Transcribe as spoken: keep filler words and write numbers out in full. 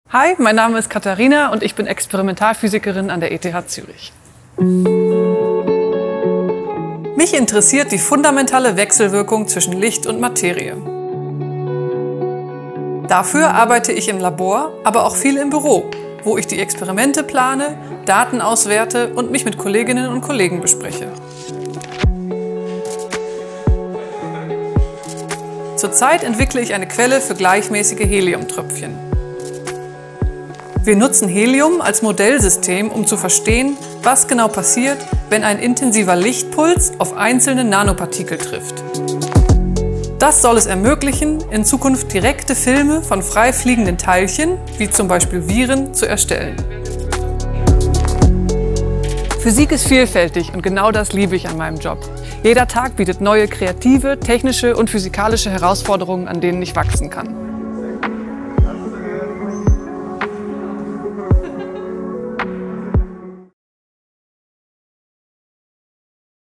Hi, mein Name ist Katharina und ich bin Experimentalphysikerin an der E T H Zürich. Mich interessiert die fundamentale Wechselwirkung zwischen Licht und Materie. Dafür arbeite ich im Labor, aber auch viel im Büro, wo ich die Experimente plane, Daten auswerte und mich mit Kolleginnen und Kollegen bespreche. Zurzeit entwickle ich eine Quelle für gleichmäßige Heliumtröpfchen. Wir nutzen Helium als Modellsystem, um zu verstehen, was genau passiert, wenn ein intensiver Lichtpuls auf einzelne Nanopartikel trifft. Das soll es ermöglichen, in Zukunft direkte Filme von frei fliegenden Teilchen, wie zum Beispiel Viren, zu erstellen. Physik ist vielfältig und genau das liebe ich an meinem Job. Jeder Tag bietet neue kreative, technische und physikalische Herausforderungen, an denen ich wachsen kann.